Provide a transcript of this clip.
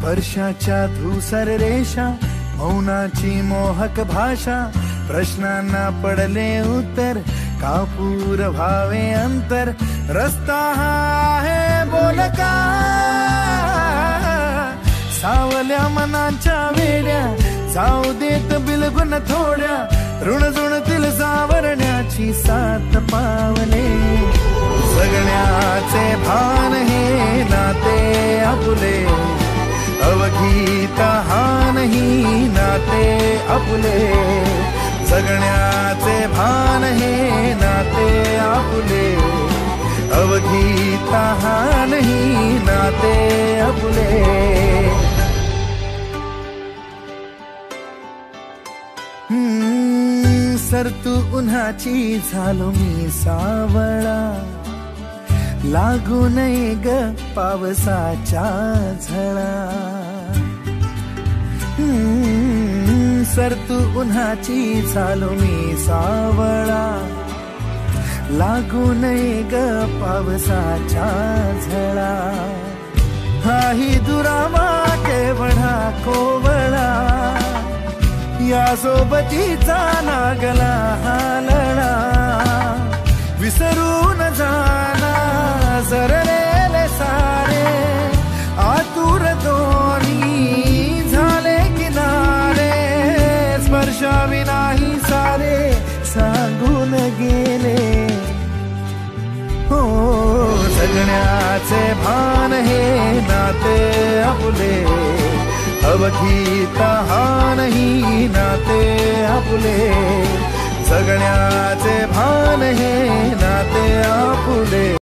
स्पर्शाच्या धूसर रेषा, मौनाची मोहक भाषा, प्रश्नांना पडले उत्तर, कापूर व्हावे अंतर, रस्ता हा आहे बोलका, सावल्या मनाच्या वेड्या, जाऊ देत बिलगुन थोड्या, ऋणझुणतील सावरण्याची सात पावले, जगण्याचे भान हे नाते आपुले, अवघी तहान ही नाते आपुले, जगण्याचे भान हे नाते आपुले, अवघी तहान ही नाते आपुले। सरतू उन्हाची झालो मी सावळा, लागू नये ग पावसाच्या झळा, सरतू उन्हाची झालो मी सावळा, लागू नये ग पावसाच्या झळा, हाही दुरावा केवढा कोवळा, या सोबतीचा लागला हालळा, विसरून जाना सरलेले सारे, आतुर दोन्ही झाले किनारे, स्पर्शाविनाही सारे सांगून गेले, हो जगण्याचे भान हे नाते आपुले, अवघी तहान ही नाते आपुले, जगण्याचे भान हे नाते आपुले।